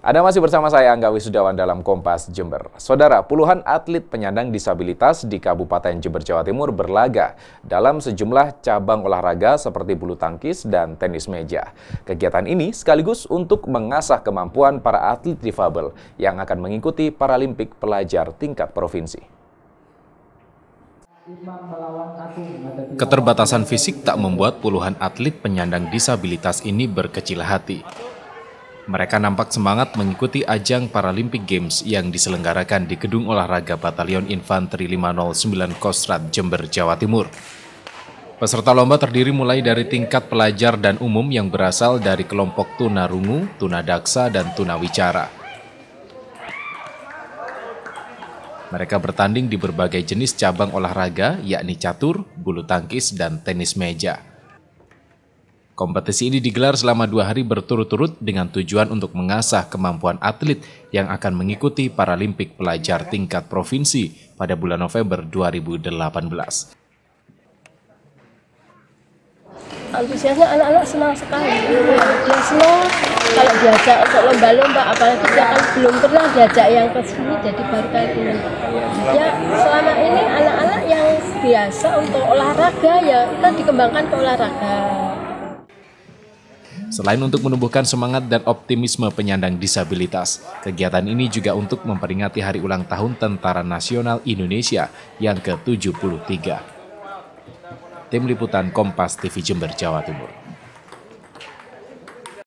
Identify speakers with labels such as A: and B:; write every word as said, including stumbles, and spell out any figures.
A: Anda masih bersama saya, Angga Wisudawan, dalam Kompas Jember. Saudara, puluhan atlet penyandang disabilitas di Kabupaten Jember, Jawa Timur berlaga dalam sejumlah cabang olahraga seperti bulu tangkis dan tenis meja. Kegiatan ini sekaligus untuk mengasah kemampuan para atlet difabel yang akan mengikuti Paralimpik pelajar tingkat provinsi.
B: Keterbatasan fisik tak membuat puluhan atlet penyandang disabilitas ini berkecil hati. Mereka nampak semangat mengikuti ajang Paralympic Games yang diselenggarakan di Gedung Olahraga Batalion Infanteri lima nol sembilan Kostrad Jember, Jawa Timur. Peserta lomba terdiri mulai dari tingkat pelajar dan umum yang berasal dari kelompok tunarungu, tunadaksa, dan tunawicara. Mereka bertanding di berbagai jenis cabang olahraga, yakni catur, bulu tangkis, dan tenis meja. Kompetisi ini digelar selama dua hari berturut-turut dengan tujuan untuk mengasah kemampuan atlet yang akan mengikuti Paralimpik pelajar tingkat provinsi pada bulan November dua ribu delapan belas.
C: Antusiasnya anak-anak senang sekali. Dia senang kalau diajak untuk lomba-lomba, apalagi dia kan belum pernah diajak yang ke sini, jadi baru kali ini. Ya, selama ini anak-anak yang biasa untuk olahraga ya kita dikembangkan ke olahraga.
B: Selain untuk menumbuhkan semangat dan optimisme penyandang disabilitas, kegiatan ini juga untuk memperingati Hari Ulang Tahun Tentara Nasional Indonesia yang ke tujuh puluh tiga. Tim Liputan Kompas T V Jember, Jawa Timur.